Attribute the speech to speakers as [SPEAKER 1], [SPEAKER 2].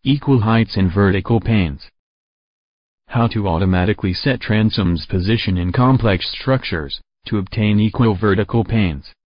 [SPEAKER 1] Equal heights in vertical planes. How to automatically set transoms position in complex structures, to obtain equal vertical planes.